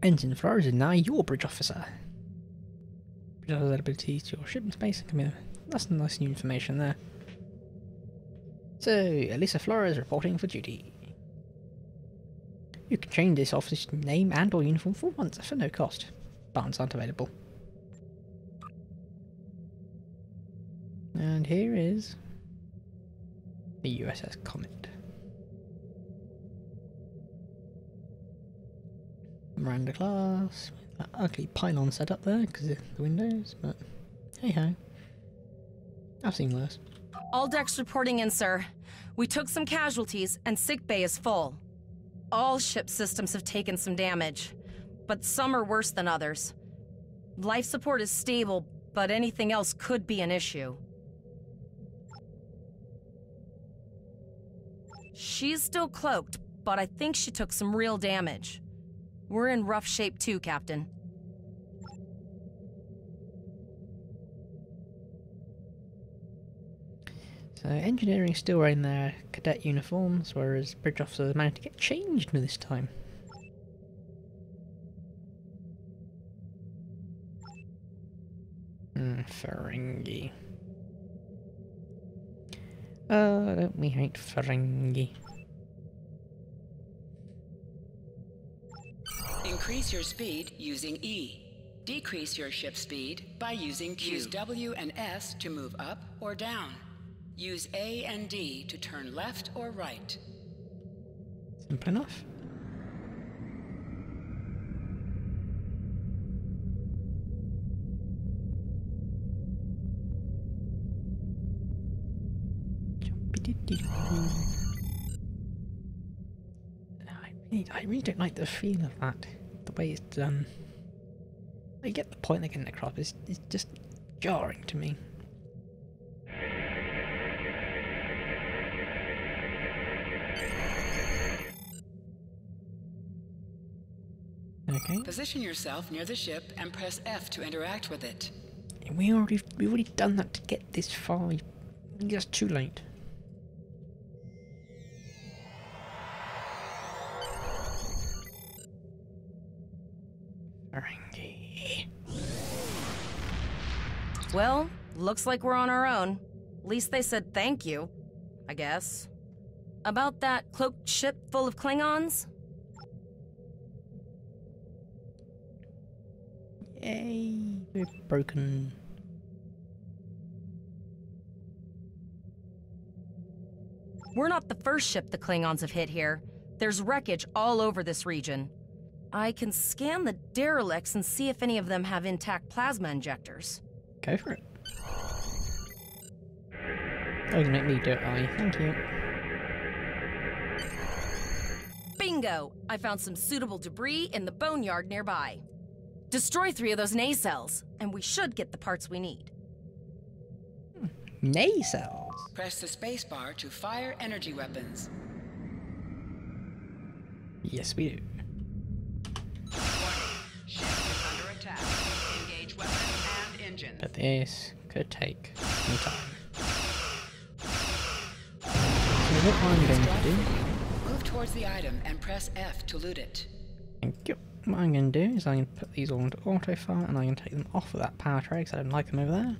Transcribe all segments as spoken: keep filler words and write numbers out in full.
Ensign Flores is now your bridge officer. Bridge officer's abilities to your ship in space. Come here. That's some nice new information there. So, Elisa Flores reporting for duty. You can change this officer's name and or uniform for once for no cost. Buttons aren't available. And here is the U S S Comet. Miranda class. That ugly pylon set up there because of the windows, but hey ho. I've seen worse. All decks reporting in, sir. We took some casualties and sickbay is full. All ship systems have taken some damage, but some are worse than others. Life support is stable, but anything else could be an issue. She's still cloaked, but I think she took some real damage. We're in rough shape too, Captain. So engineering still wearing their cadet uniforms, whereas bridge officers managed to get changed this time. Hmm, Ferengi. Oh, don't we hate Ferengi? Increase your speed using E. Decrease your ship speed by using Q. Use W and S to move up or down. Use A and D to turn left or right. Simple enough. I really, I really don't like the feel of that. The way it's done. I get the point they're getting across, but it's, it's just jarring to me. Okay. Position yourself near the ship and press F to interact with it. We already we already done that to get this far. It's too late. Ferengi. Well, looks like we're on our own. At least they said thank you, I guess. About that cloaked ship full of Klingons? Yay, we're broken. We're not the first ship the Klingons have hit here. There's wreckage all over this region. I can scan the derelicts and see if any of them have intact plasma injectors. Go for it. Oh, you make me do it, Ollie. Thank you. Bingo! I found some suitable debris in the boneyard nearby. Destroy three of those nacelles, and we should get the parts we need. Hmm. Nacelles? Press the spacebar to fire energy weapons. Yes, we do. Warning. Ship is under attack. Engage weapons and engines. But this could take some time. So what I'm going to do... Move towards the item and press F to loot it. Thank you. What I'm going to do is I'm going to put these all into auto fire and I'm going to take them off of that power tray because I don't like them over there.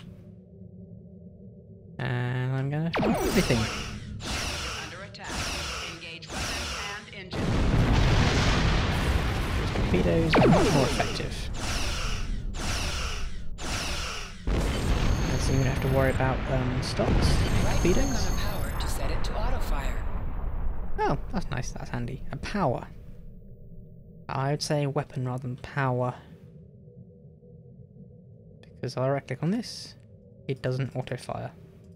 And I'm going to fire everything. Under attack. Engage weapons and engines. Torpedoes are much more effective. So you don't have to worry about um, stops. Right click on Torpedoes. a power to set it to auto fire. Oh, that's nice. That's handy. A power. I would say weapon rather than power. Because I right click on this, it doesn't auto fire.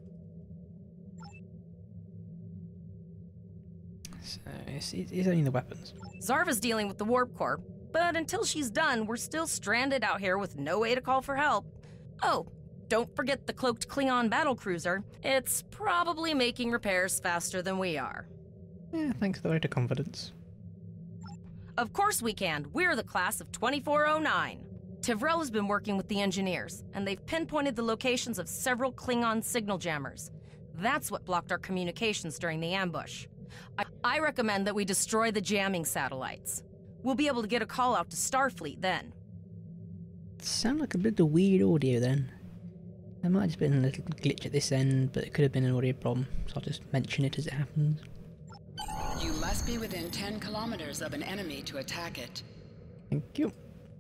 So it's, it's only the weapons. Zarva's dealing with the warp core, but until she's done, we're still stranded out here with no way to call for help. Oh, don't forget the cloaked Klingon battlecruiser. It's probably making repairs faster than we are. Yeah, thanks for the vote of confidence. Of course we can. We're the class of twenty-four oh nine. Tivrel has been working with the engineers, and they've pinpointed the locations of several Klingon signal jammers. That's what blocked our communications during the ambush. I, I recommend that we destroy the jamming satellites. We'll be able to get a call out to Starfleet then. Sound like a bit of weird audio then. There might have just been a little glitch at this end, but it could have been an audio problem, so I'll just mention it as it happens. You must be within ten kilometers of an enemy to attack it. Thank you.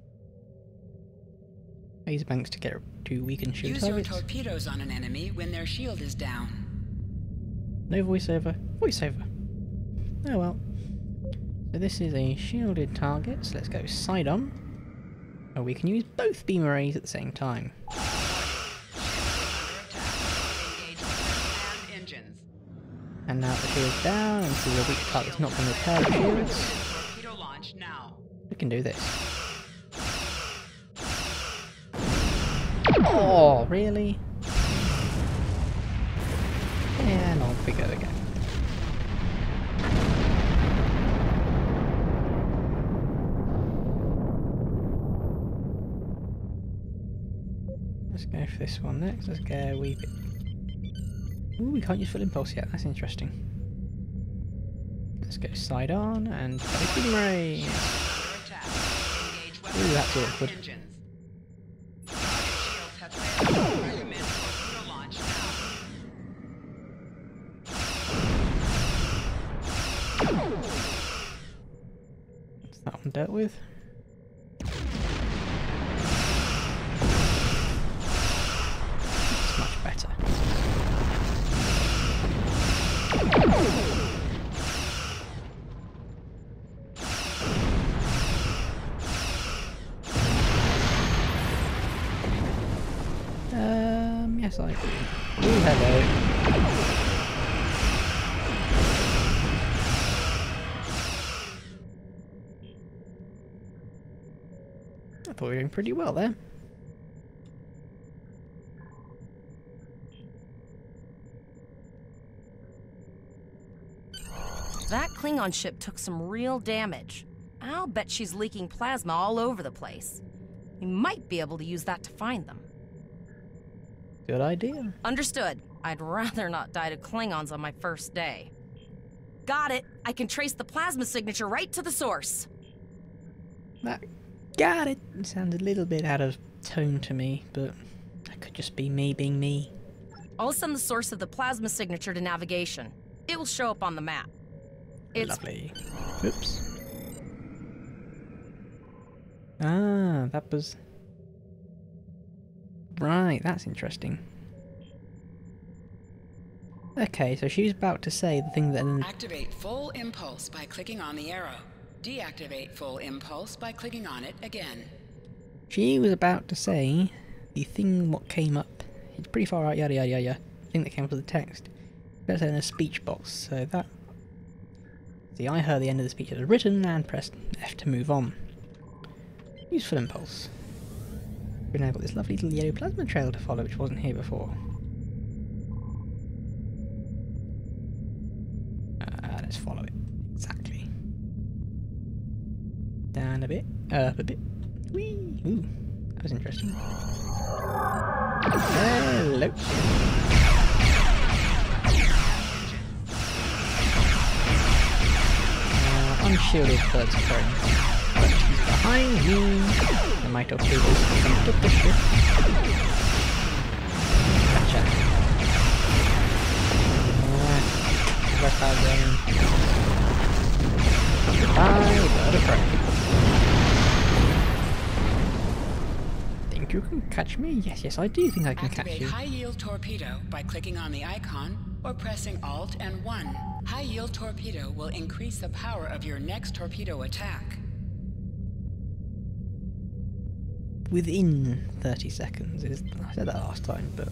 Laser banks to get to weaken shield Use targets. your torpedoes on an enemy when their shield is down. No voiceover. Voiceover. Oh well. So this is a shielded target, so let's go side on. Oh, we can use both beam arrays at the same time. And now the shield's down, and see the weak target's not going to repair the shields. Torpedo launch now. We can do this. Oh, really? And on we go again. Let's go for this one next. Let's go a wee bit. Ooh, we can't use full impulse yet. That's interesting. Let's go side on and beam ray. Ooh, that's awkward. That's that one dealt with. It's much better. Um, yes I do. Ooh, hello. I thought we were doing pretty well there. That Klingon ship took some real damage. I'll bet she's leaking plasma all over the place. We might be able to use that to find them. Good idea. Understood. I'd rather not die to Klingons on my first day. Got it. I can trace the plasma signature right to the source. That got it. It sounded a little bit out of tone to me, but that could just be me being me. I'll send the source of the plasma signature to navigation. It will show up on the map. It's Lovely. Oops. Ah, that was... Right, that's interesting. Okay, so she's about to say the thing that... Activate full impulse by clicking on the arrow. Deactivate full impulse by clicking on it again. She was about to say the thing what came up. It's pretty far out, yada yada yada. The thing that came up with the text. That's in a speech box, so that... See, I heard the end of the speech that was written and pressed F to move on. Use full impulse. We've now got this lovely little yellow plasma trail to follow, which wasn't here before. Uh, let's follow it. Exactly. Down a bit. Up a bit. Whee! Ooh, that was interesting. Hello. Uh, unshielded birds of prey. But he's behind me. The my torpedoes jumped up the ship. Gotcha. Uh, left out zone. Goodbye, bird of prey. Think you can catch me? Yes, yes, I do think I can Activate catch you. high yield torpedo by clicking on the icon or pressing Alt and one. High yield torpedo will increase the power of your next torpedo attack. Within thirty seconds is... I said that last time, but...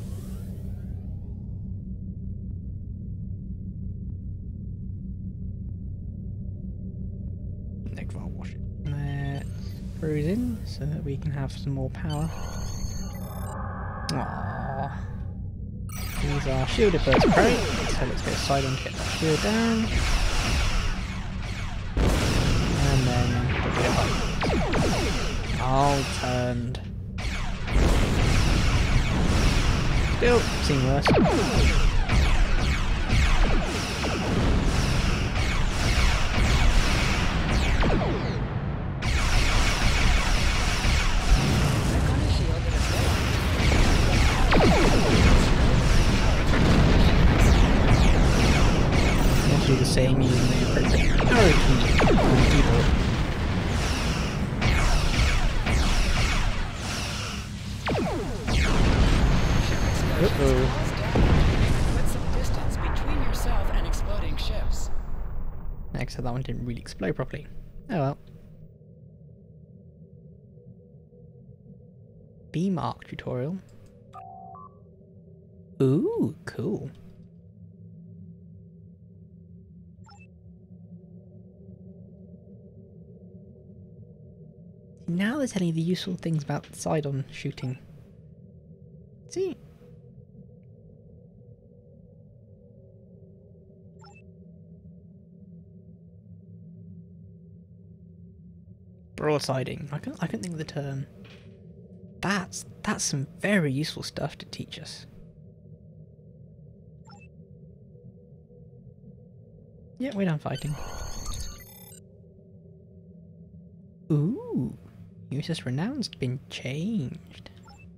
Next I'll wash it. Let's cruise in so that we can have some more power. Aww. These are shielded birds of prey, so let's go side on to get that shield down. And then put it up. All turned. Still, seen worse. one didn't really explode properly. Oh well. Beam arc tutorial. Ooh, cool. Now they're telling you the useful things about side-on shooting. See? Broadsiding. I can't I can't think of the term. That's that's some very useful stuff to teach us. Yeah, we're done fighting. Ooh, U S S Renown's been changed.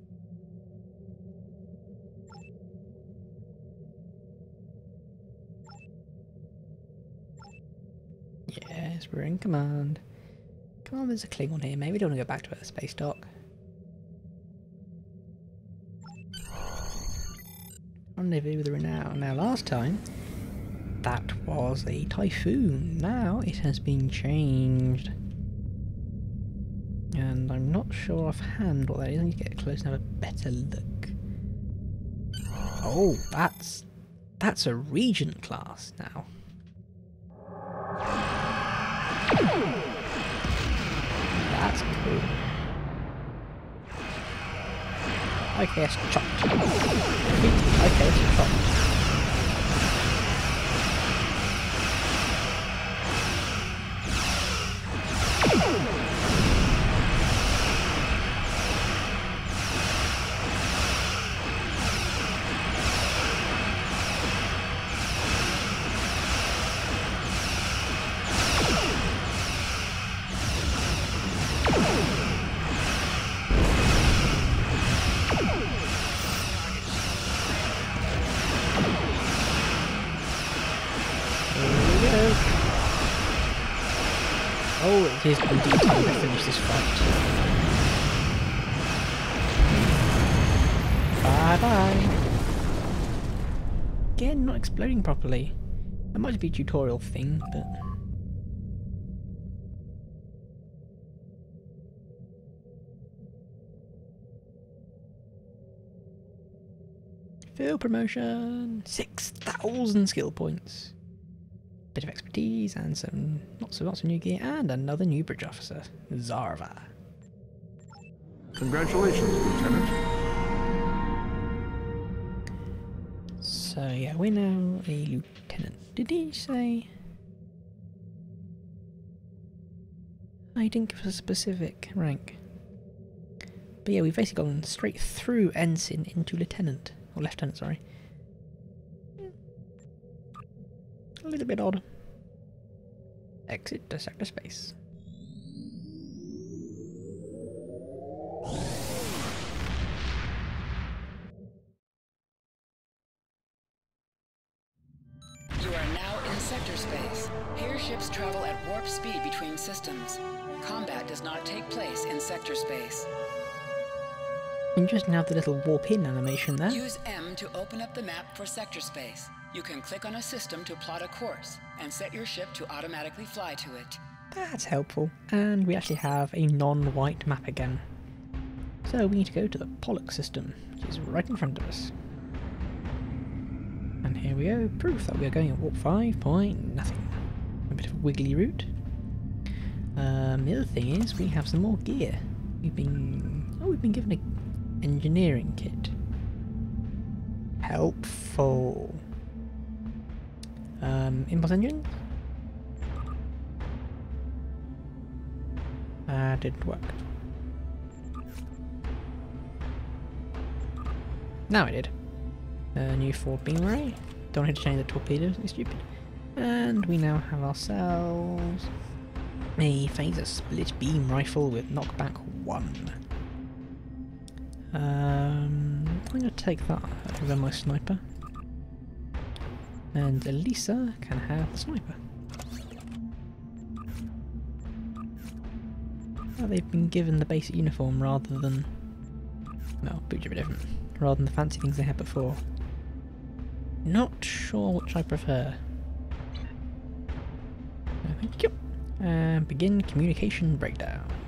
Yes, we're in command. Come on, there's a Klingon here. Maybe we don't want to go back to Earth space dock. Rendezvous with the Renown. Now, last time that was a typhoon. Now it has been changed. And I'm not sure offhand what that is. I need to get close and have a better look. Oh, that's that's a Regent class now. That's cool. Okay, it's chopped. Okay, it's chopped. Oh, it is indeed time to finish this fight. Bye bye. Again, not exploding properly. That might be a tutorial thing, but. Field promotion! six thousand skill points. Bit of expertise and some lots of lots of new gear and another new bridge officer, Zarva. Congratulations, Lieutenant. So yeah, we're now a lieutenant. Did he say? Oh, he didn't give us a specific rank. But yeah, we've basically gone straight through ensign into lieutenant. Or lieutenant, sorry. A little bit odd. Exit to sector space. You are now in sector space. Here ships travel at warp speed between systems. Combat does not take place in sector space. Interesting to have the little warp in animation there. Use M to open up the map for sector space. You can click on a system to plot a course and set your ship to automatically fly to it. That's helpful. And we actually have a non-white map again. So we need to go to the Pollock system, which is right in front of us. And here we go, proof that we are going at warp five point nothing. A bit of a wiggly route. Um, the other thing is we have some more gear. We've been oh we've been given an engineering kit. Helpful. Um, impulse engine? Uh, didn't work. Now it did. A new forward beam array. Don't need to change the torpedoes, it's stupid. And we now have ourselves a phaser split beam rifle with knockback one. Um, I'm going to take that over my sniper. And Elisa can have the sniper. Oh, they've been given the basic uniform rather than... Well, boots are a bit different. Rather than the fancy things they had before. Not sure which I prefer. I thank you. And begin communication breakdown.